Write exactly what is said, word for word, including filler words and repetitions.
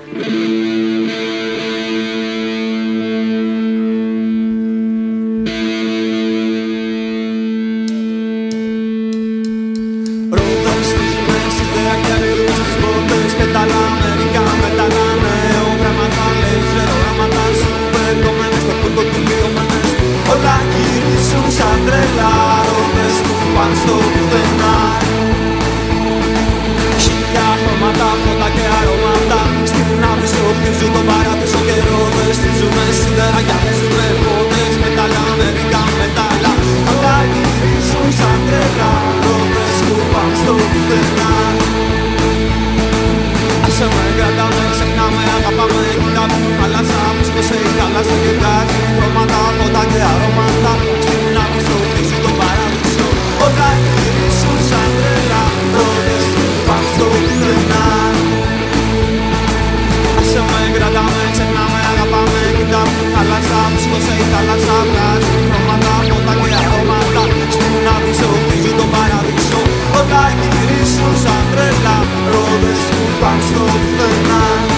Όλα γυρίζουν σαν τρελά, ρόδες που πάνε στο πουθενά. Χίλια χρώματα, φώτα και αρώματα στην άβυσσο χτίζουν τον παράδεισο και ρόδες. Στίζουνε σίδερα, γυαλίζουνε πόδες, μετάλλα, μερικά μετάλλα. Όλα γυρίζουν σαν τρελά, ρόδες που πάνε στο πουθενά. Άσε με, κρατάμε, ξεχνάμε, αγαπάμε, κοιτάμε τη θάλασσα, πίσκωσε η θάλασσα και βγάζει χρώματα, φώτα και αρώματα στην άβυσσο χτίζουν τον παράδεισο. Όλα γυρίζουν σαν τρελά, ρόδες που πάνε στο πουθενά. Άσε με, κρατάμε, ξεχνάμε, αγαπάμε, κοιτάμε τη θάλασσα, πίσκωσε η θάλασσα, βγάζει χρώματα, φώτα και αρώματα στην άβυσσο χτίζουν τον παράδεισο. Όλα γυρίζουν σαν τρελά, ρόδες που πάνε στο πουθενά.